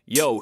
Yo.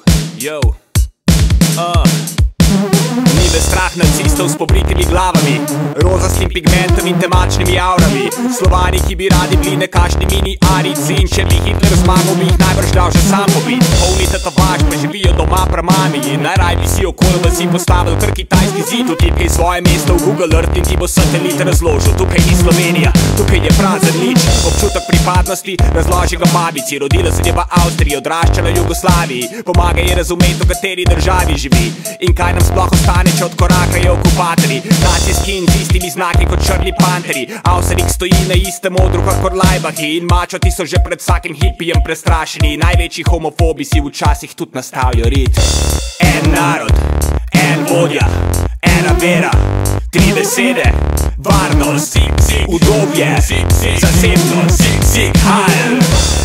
Ni me strah nacistov s pobritimi glavami, rozastim pigmentom in temačnimi aurami. Slovani, ki bi radi bili nekakšni mini arici, in če bi Hitler zmagal, bi jih najbrž dal že sam pobit. Polni tetovaž, pa živijo doma pri mami, in najraj bi si okoli vasi postavil kar kitajski zid. Vtipkaj svoje mesto v Google Earth in ti bo satelit razložil. Tukaj ni Slovenija, tukaj je prazen nič. Občutek pripadnosti razloži ga babici. Rodila se je v Avstriji, odraščala v Jugoslaviji. Pomaga je razumeti, v kateri državi živi in kaj nam sploh ostane, če odkorakajo okupatorji. Nacijski in z istimi znaki kot črni panteri. Avsenik stoji na istem odru kakor Lajbahi, in mačoti so že pred vsakim hipijem prestrašeni. Največji homofobi si včasih tudi nastavijo rit. En narod, en vodja, ena vera, tri besede: varnost, udobje, zasebnost, hajl.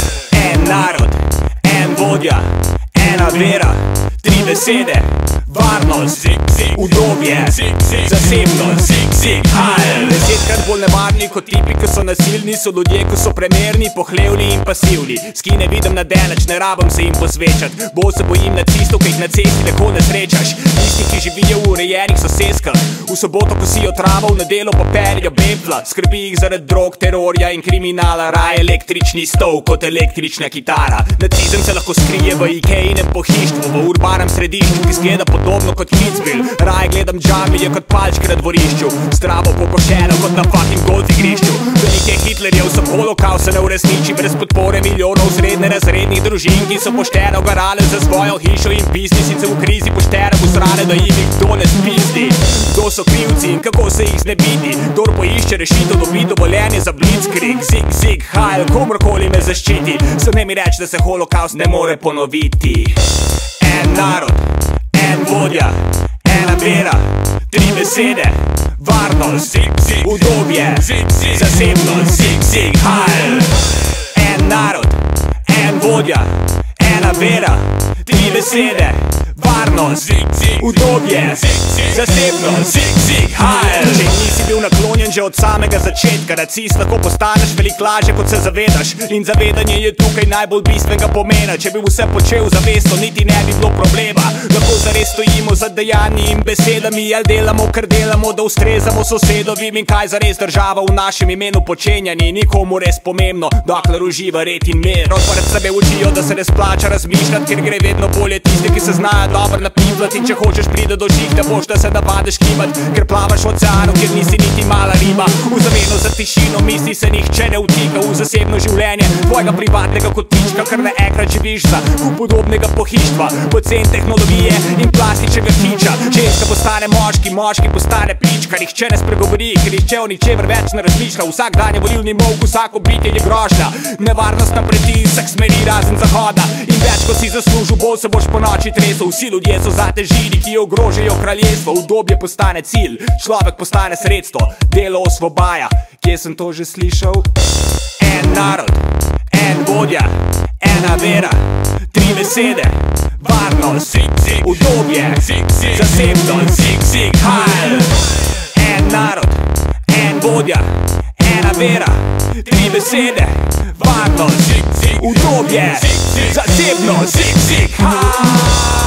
En narod, en vodja, ena vera, tri besede: varnost, udobje, zasebnost, hajl. Desetkrat bolj nevarni kot tipi, ki so nasilni, so ljudje, ki so premerni, pohlevni in pasivni. S ki ne vidim na daleč, ne rabim se jim posvečat. Bolj se bojim nacistov, ki jih na cesti tako ne srečaš. Tisti, ki živijo v urejenih soseskah, v soboto kosijo travo, v nedeljo pa perijo bepla. Skrbi jih zaradi drog, terorja in kriminala. Raj električni stol kot električna kitara. Nacizem se lahko skrije v Ikejinem pohištvu, v urbanem središču, ki zgleda podobno kot Kitzbühel. Raj gledam džamije kot palčke na dvorišču, zdravo pokošeno kot na fucking golf igrišču. Velike Hitlerjev so holokaust se ne uresniči brez podpore milijonov srednje razrednih družin, ki so pošteno garale za svojo hišo in biznis, in se v krizi pošteno usrane, da jim jih kdo ne spizdi. Kdo so krivci in kako se jih znebiti? Kdor poišče rešitev, dobi dovoljenje za blitzkrieg. Zig, hajl, komorkoli me zaščiti. Samo ne mi reč, da se holokaust ne more ponoviti. En narod, en vodja, ena vera, tri besede: varnost, udobje, zasebnost, hajl. En narod, en vodja, ena vera, tri besede: varnost, udobje, zasebnost, hajl. Če nisi bil naklonjen že od samega začetka, nacist lahko postaneš veliko lažje, kot se zavedaš. In zavedanje je tukaj najbolj bistvenega pomena. Če bi vse počel zavestno, niti ne bi bilo problema. Lahko zares stojimo za dejanji in besedami, ali delamo, kar delamo, da ustrezamo sosedovim. In kaj zares država v našem imenu počenja, ni nikomu res pomembno, dokler uživa red in mir. Odprt sebe učijo, da se ne splača razmišljati, ker gre vedno bolje tiste, ki se znajo dobro napivati. In če hočeš pride do žihta, boš da se navadiš kimat, ker plavaš v oceanu, kjer nisi niti mala riba. V zameno za tišino misli se nihče ne vtika v zasebno življenje tvojega privatnega kotička, ker naenkrat živiš za podobnega pohištva, pocen tehnologije in plastičnega kiča. Ženska postane moški, moški postane pička. Nihče ne spregovori, ker nihče o ničemer več ne razmišlja. Vsak dan je volilni molk, vsako bitje je grožnja. Nevarnost nam preti iz vseh smeri razen zahoda. In več ko si zaslužil, bolj se boš po noči tresel. Vsi ljudje so zate žiri, ki ogrožajo kraljestvo. Udobje postane cilj, človek postane sredstvo, delo osvobaja. Kje sem to že slišal? En narod, en vodja, ena vera, tri besede: varnost, udobje, zasebnost, hajl. En narod, en vodja, ena vera, tri besede: varnost, udobje, zasebnost, hajl.